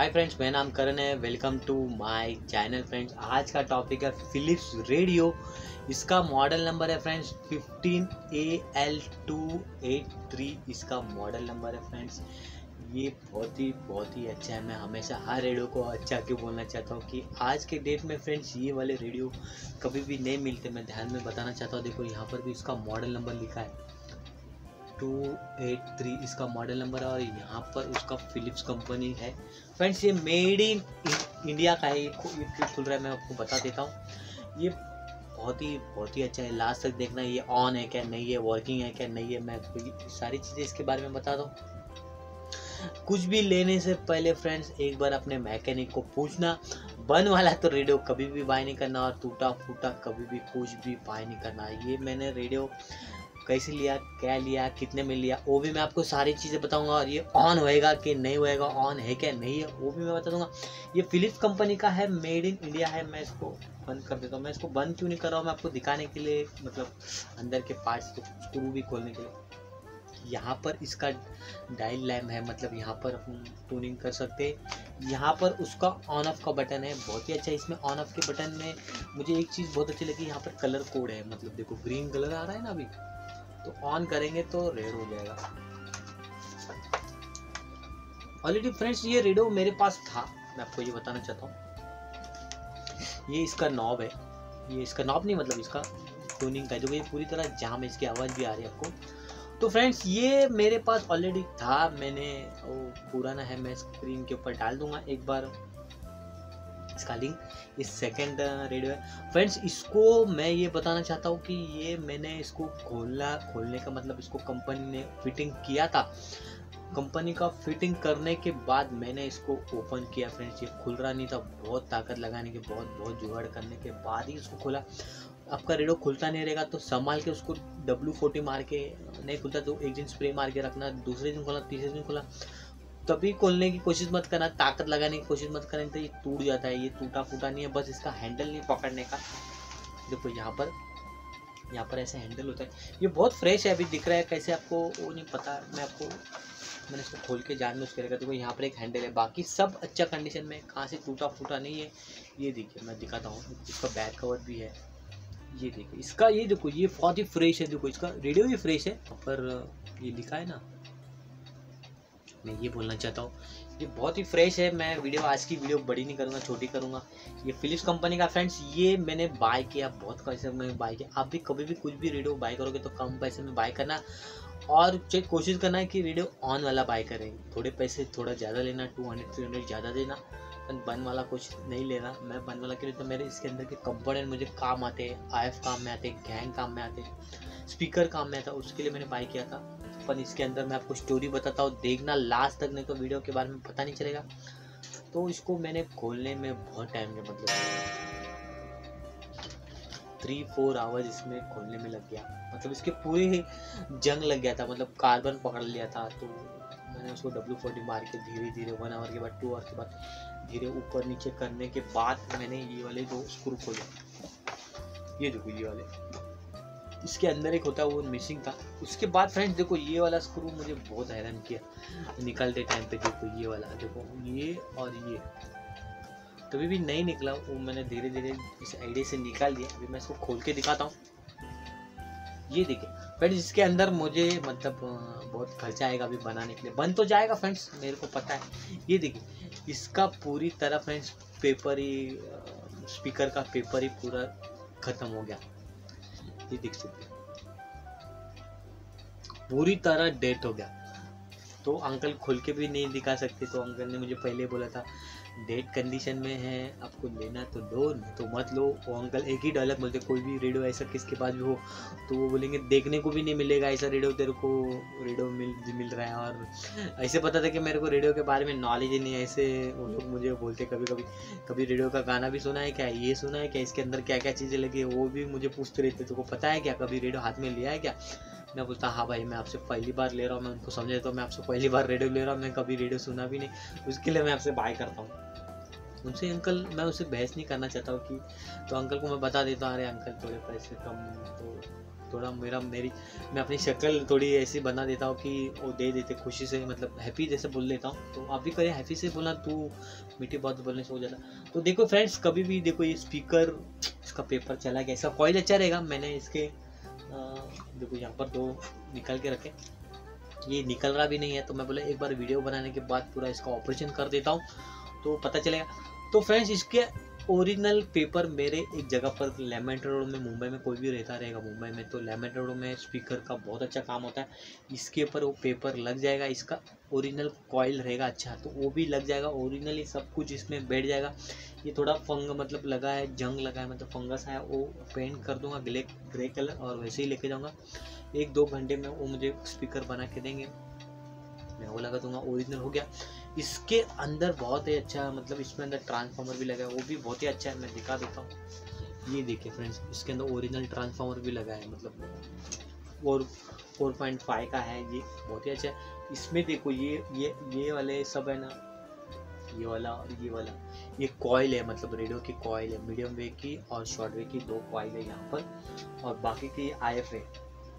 Hi friends, मेरा नाम करण है। Welcome to my channel friends. आज का टॉपिक है फिलिप्स रेडियो। इसका मॉडल नंबर है फ्रेंड्स 15AL283 इसका मॉडल नंबर है फ्रेंड्स। ये बहुत ही अच्छा है। मैं हमेशा हर रेडियो को अच्छा क्यों बोलना चाहता हूँ कि आज के डेट में फ्रेंड्स ये वाले रेडियो कभी भी नहीं मिलते। मैं ध्यान में बताना चाहता हूँ। देखो यहाँ पर भी इसका मॉडल नंबर लिखा है 283 इसका मॉडल नंबर है और यहाँ पर उसका फिलिप्स कंपनी है फ्रेंड्स। ये मेड इन इंडिया का है। ये खुल रहा है, मैं आपको बता देता हूँ। ये बहुत ही अच्छा है। लास्ट तक देखना, ये ऑन है क्या नहीं है, वर्किंग है क्या नहीं है, मैं सारी चीज़ें इसके बारे में बता दूँ। कुछ भी लेने से पहले फ्रेंड्स एक बार अपने मैकेनिक को पूछना। बन वाला तो रेडियो कभी भी बाय नहीं करना और टूटा फूटा कभी भी कुछ भी बाय नहीं करना। ये मैंने रेडियो कैसे लिया, क्या लिया, कितने में लिया, वो भी मैं आपको सारी चीज़ें बताऊंगा। और ये ऑन होएगा कि नहीं होएगा, ऑन है क्या नहीं है, वो भी मैं बता दूंगा। ये फिलिप्स कंपनी का है, मेड इन इंडिया है। मैं इसको बंद कर देता हूँ। मैं इसको बंद क्यों नहीं कर रहा हूँ, मैं आपको दिखाने के लिए, मतलब अंदर के पार्ट्स को स्क्रू भी खोलने के लिए। यहाँ पर इसका डायल लैम्प है, मतलब यहाँ पर हम ट्यूनिंग कर सकते हैं। यहाँ पर उसका ऑन ऑफ का बटन है, बहुत ही अच्छा। इसमें ऑन ऑफ के बटन में मुझे एक चीज़ बहुत अच्छी लगी, यहाँ पर कलर कोड है। मतलब देखो ग्रीन कलर आ रहा है ना अभी, तो ऑन करेंगे तो रेड हो जाएगा। ऑलरेडी फ्रेंड्स ये रेडियो मेरे पास था, मैं आपको ये बताना चाहता हूँ। ये इसका नॉब है, ये इसका नॉब नहीं, मतलब इसका ट्यूनिंग का। जो ये पूरी तरह जाम है, इसकी आवाज़ भी आ रही है आपको। तो फ्रेंड्स ये मेरे पास ऑलरेडी था, मैंने वो पुराना है, मैं स्क्रीन के ऊपर डाल दूंगा एक बार इसका लिंक। इस सेकंड रेडियो है फ्रेंड्स। इसको मैं ये बताना चाहता हूँ कि ये मैंने इसको खोलने का मतलब इसको कंपनी ने फिटिंग किया था। कंपनी का फिटिंग करने के बाद मैंने इसको ओपन किया फ्रेंड्स। ये खुल रहा नहीं था, बहुत ताकत लगाने के बहुत जुगाड़ करने के बाद ही इसको खोला। आपका रेडियो खुलता नहीं रहेगा तो संभाल के उसको W40 मार के, नहीं खुलता तो एक दिन स्प्रे मार के रखना, दूसरे दिन खोला, तीसरे दिन खोला, तभी खोलने की कोशिश मत करना, ताकत लगाने की कोशिश मत करना, तो ये टूट जाता है। ये टूटा फूटा नहीं है, बस इसका हैंडल नहीं पकड़ने का। देखो यहाँ पर ऐसे हैंडल होता है। ये बहुत फ्रेश है, अभी दिख रहा है कैसे आपको वो नहीं पता। मैंने इसको खोल के जानबूझ के रखा। देखो यहाँ पर एक हैंडल है, बाकी सब अच्छा कंडीशन में, कहाँ से टूटा फूटा नहीं है। ये देखिए मैं दिखाता हूँ, इसका बैक कवर भी है। ये देखो इसका, ये देखो ये बहुत ही फ्रेश है। देखो इसका रेडियो भी फ्रेश है, पर ये लिखा है ना, मैं ये बोलना चाहता हूँ ये बहुत ही फ्रेश है। मैं आज की वीडियो बड़ी नहीं करूँगा, छोटी करूँगा। ये फिलिप्स कंपनी का फ्रेंड्स, ये मैंने बाय किया, बहुत पैसे में बाय किया। आप भी कभी भी कुछ भी रेडियो बाय करोगे तो कम पैसे में बाय करना और कोशिश करना है कि रेडियो ऑन वाला बाय करें। थोड़े पैसे थोड़ा ज़्यादा लेना, 200-300 ज़्यादा देना, बन वाला कुछ नहीं लेना। मैं बन वाला के लिए तो मेरे इसके अंदर के कंपोनेंट मुझे काम आते हैं, IF काम में आते हैं, गैंग काम में आते हैं, स्पीकर काम में आता है, उसके लिए मैंने बाय किया था। पर इसके अंदर मैं आपको स्टोरी बताता हूँ, देखना लास्ट तक, नहीं तो वीडियो के बारे में पता नहीं चलेगा। तो इसको मैंने खोलने में बहुत टाइम लगा, मतलब 3-4 आवर्स इसमें खोलने में लग गया। मतलब इसके पूरे जंग लग गया था, मतलब कार्बन पकड़ लिया था। तो मैंने उसको W40 मार के धीरे 1 आवर के बाद, 2 आवर के बाद धीरे ऊपर नीचे करने के बाद मैंने ये वाले 2 स्क्रू खोले। ये देखो ये वाले, इसके अंदर एक होता है वो मिसिंग था। उसके बाद फ्रेंड्स देखो ये वाला स्क्रू मुझे बहुत हैरान किया निकलते टाइम पे। देखो ये वाला, देखो ये और ये कभी भी नहीं निकला, वो मैंने धीरे इस आईडिया से निकाल दिया। अभी मैं इसको खोल के दिखाता हूँ। ये देखिए फ्रेंड्स, इसके अंदर मुझे मतलब बहुत खर्चा आएगा अभी बनाने के लिए। बन तो जाएगा फ्रेंड्स, मेरे को पता है। ये देखिए इसका पूरी तरह फ्रेंड्स पेपर ही, स्पीकर का पेपर ही पूरा खत्म हो गया। ये देख सकते हैं पूरी तरह डेट हो गया। तो अंकल खोल के भी नहीं दिखा सकते, तो अंकल ने मुझे पहले बोला था डेट कंडीशन में है, आपको लेना तो लो, नहीं तो मत लो। वो अंकल एक ही डायलॉग बोलते, कोई भी रेडियो ऐसा किसके पास भी हो तो वो बोलेंगे देखने को भी नहीं मिलेगा ऐसा रेडियो, तेरे को रेडियो मिल रहा है। और ऐसे पता था कि मेरे को रेडियो के बारे में नॉलेज ही नहीं है। ऐसे वो लोग मुझे बोलते कभी रेडियो का गाना भी सुना है क्या, ये सुना है क्या, इसके अंदर क्या क्या चीज़ें लगी है, वो भी मुझे पूछते रहते, तुमको पता है क्या, कभी रेडियो हाथ में लिया है क्या। मैं बोलता हाँ भाई, मैं आपसे पहली बार ले रहा हूँ। मैं उनको समझे तो मैं आपसे पहली बार रेडियो ले रहा हूँ, मैं कभी रेडियो सुना भी नहीं, उसके लिए मैं आपसे बाय करता हूँ। उनसे अंकल, मैं उससे बहस नहीं करना चाहता हूँ कि, तो अंकल को मैं बता देता हूँ, अरे अंकल थोड़े पैसे कम, तो थोड़ा मैं अपनी शक्ल थोड़ी ऐसी बना देता हूँ कि वो दे देते खुशी से, मतलब हैप्पी जैसे बोल देता हूँ। तो आप भी करें, हैप्पी से बोलना, तू मीठी बात बोलने से हो जाता। तो देखो फ्रेंड्स, कभी भी देखो ये स्पीकर, इसका पेपर चला गया, इसका कॉइल अच्छा रहेगा। मैंने इसके देखो यहाँ पर 2 निकाल के रखे, ये निकल रहा भी नहीं है, तो मैं बोला एक बार वीडियो बनाने के बाद पूरा इसका ऑपरेशन कर देता हूँ तो पता चलेगा। तो फ्रेंड्स, इसके ओरिजिनल पेपर मेरे एक जगह पर लेमन रोड में, मुंबई में कोई भी रहता रहेगा मुंबई में, तो लेमन रोड में स्पीकर का बहुत अच्छा काम होता है। इसके ऊपर वो पेपर लग जाएगा, इसका ओरिजिनल कॉइल रहेगा अच्छा, तो वो भी लग जाएगा। ओरिजिनली सब कुछ इसमें बैठ जाएगा। ये थोड़ा मतलब लगा है, जंग लगा है, मतलब फंगस है, वो पेंट कर दूंगा ग्रे कलर, और वैसे ही लेके जाऊँगा। 1-2 घंटे में वो मुझे स्पीकर बना के देंगे, मैं वो लगा दूंगा, ओरिजिनल हो गया। इसके अंदर बहुत ही अच्छा, मतलब इसमें अंदर ट्रांसफार्मर भी लगा है, वो भी बहुत ही अच्छा है, मैं दिखा देता हूँ। ये देखिए फ्रेंड्स, इसके अंदर ओरिजिनल ट्रांसफार्मर भी लगा है, मतलब और 4.5 का है, ये बहुत ही अच्छा है। इसमें देखो ये वाले सब है ना, ये वाला और ये वाला, ये कॉइल है, मतलब रेडियो की कॉइल है, मीडियम वेव की और शॉर्ट वेव की 2 कॉइल है यहाँ पर, और बाकी की IF है।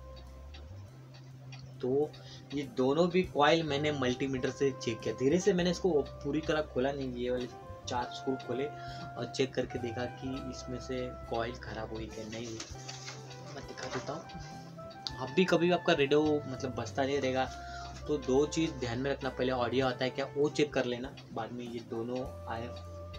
तो ये दोनों भी कॉइल मैंने मल्टीमीटर से चेक किया, धीरे से मैंने इसको पूरी तरह खोला नहीं, ये वाले 4 स्क्रू खोले और चेक करके देखा कि इसमें से कॉइल खराब हुई कि नहीं हुई। मैं दिखा देता हूँ। आप भी कभी आपका रेडियो मतलब बजता नहीं रहेगा तो 2 चीज़ ध्यान में रखना, पहले ऑडियो आता है क्या वो चेक कर लेना, बाद में ये दोनों आए,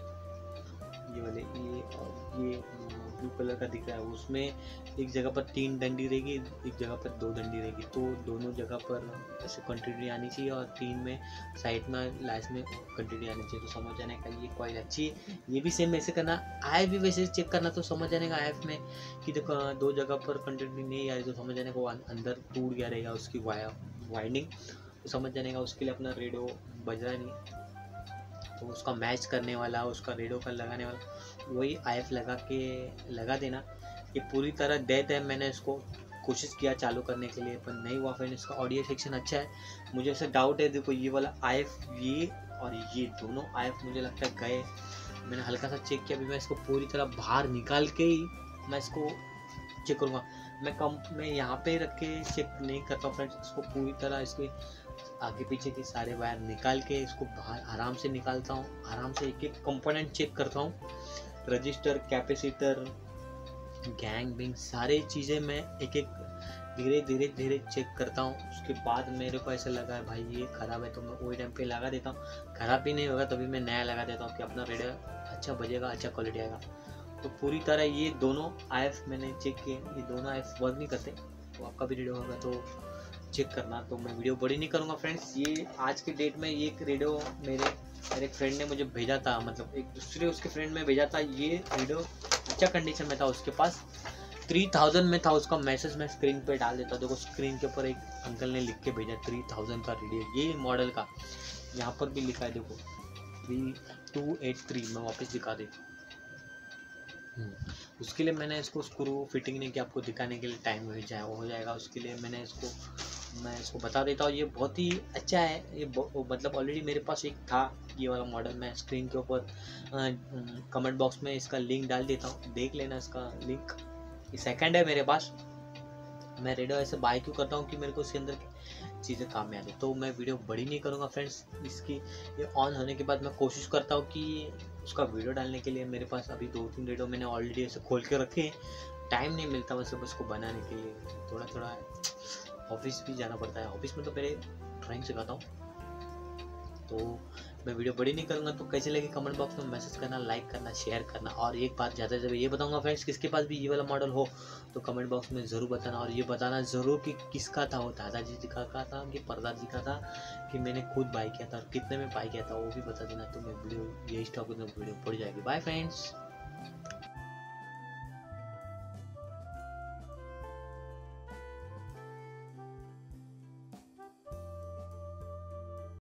ये वाले ये ब्लू कलर का दिख रहा है, उसमें एक जगह पर 3 डंडी रहेगी, एक जगह पर 2 डंडी रहेगी, तो दोनों जगह पर ऐसे कंटिन्यू आनी चाहिए, और 3 में साइड में लास्ट में कंटिन्यू आनी चाहिए, तो समझ जाने का ये कॉइल अच्छी है। ये भी सेम वैसे करना, IF भी वैसे चेक करना, तो समझ जाने का IF में कि देखो 2 जगह पर कंटिन्यू नहीं आ रही, तो समझ जाने को अंदर टूट गया रहेगा उसकी वाइंडिंग, तो समझ जाने का उसके लिए अपना रेडियो बज रहा नहीं, तो उसका मैच करने वाला, उसका रेडियो का लगाने वाला वही IF लगा देना। ये पूरी तरह डेड है, मैंने इसको कोशिश किया चालू करने के लिए पर नहीं हुआ। फ्रेंड, इसका ऑडियो सेक्शन अच्छा है, मुझे ऐसा डाउट है, देखो ये वाला IF ये और ये दोनों IF मुझे लगता है गए, मैंने हल्का सा चेक किया, अभी मैं इसको पूरी तरह बाहर निकाल के ही मैं इसको चेक करूँगा। मैं यहाँ पे रख के चेक नहीं करता हूँ फ्रेंड्स, इसको पूरी तरह इसके आगे पीछे के सारे वायर निकाल के इसको बाहर आराम से निकालता हूँ, आराम से एक एक कंपोनेंट चेक करता हूँ, रजिस्टर, कैपेसिटर, गैंग बिंग सारे चीज़ें मैं एक एक धीरे चेक करता हूँ। उसके बाद मेरे को ऐसा लगा है भाई ये ख़राब है, तो मैं वही टाइम पे लगा देता हूँ, ख़राब भी नहीं होगा तभी मैं नया लगा देता हूँ कि अपना रेडियो अच्छा बजेगा, अच्छा क्वालिटी आएगा। तो पूरी तरह ये दोनों IF मैंने चेक किए, ये दोनों IF वर्क नहीं करते, तो आपका भी रेडियो होगा तो चेक करना। तो मैं वीडियो बड़ी नहीं करूँगा फ्रेंड्स, ये आज के डेट में ये एक रेडियो मेरे फ्रेंड ने मुझे भेजा था, मतलब एक दूसरे उसके फ्रेंड में भेजा था, ये रेडियो अच्छा कंडीशन में था, उसके पास 3000 में था, उसका मैसेज मैं स्क्रीन पे डाल देता हूँ। देखो स्क्रीन के ऊपर एक अंकल ने लिख के भेजा 3000 का रेडियो, ये मॉडल का, यहाँ पर भी लिखा है देखो 3283, मैं वापस दिखा देता हूँ। उसके लिए मैंने इसको स्क्रू फिटिंग नहीं किया, आपको दिखाने के लिए टाइम हो जाएगा, उसके लिए मैं इसको बता देता हूँ। ये बहुत ही अच्छा है, ये मतलब ऑलरेडी मेरे पास एक था ये वाला मॉडल, मैं स्क्रीन के ऊपर कमेंट बॉक्स में इसका लिंक डाल देता हूँ, देख लेना इसका लिंक। ये सेकंड है मेरे पास, मैं रेडियो ऐसे बाय क्यों करता हूँ कि मेरे को इसके अंदर चीज़ें काम में आती, तो मैं वीडियो बड़ी नहीं करूँगा फ्रेंड्स। इसकी ये ऑन होने के बाद मैं कोशिश करता हूँ कि उसका वीडियो डालने के लिए मेरे पास अभी 2-3 रेडियो मैंने ऑलरेडी ऐसे खोल के रखे हैं, टाइम नहीं मिलता वैसे उसको बनाने के लिए, थोड़ा ऑफिस भी जाना पड़ता है, ऑफिस में तो पहले ड्राइंग सिखाता हूँ। तो मैं वीडियो बड़ी नहीं करूँगा, तो कैसे लगे कमेंट बॉक्स में मैसेज करना, लाइक करना, शेयर करना, और एक बात ज़्यादा से ज़्यादा ये बताऊँगा फ्रेंड्स, किसके पास भी ये वाला मॉडल हो तो कमेंट बॉक्स में ज़रूर बताना, और ये बताना ज़रूर कि किसका था, वो दादाजी का था कि परदादी का था कि मैंने खुद बाय किया था, और कितने में बाय किया था वो भी बता देना, तो मैं वीडियो यही स्टॉक में वीडियो पड़ जाएगी। Bye friends.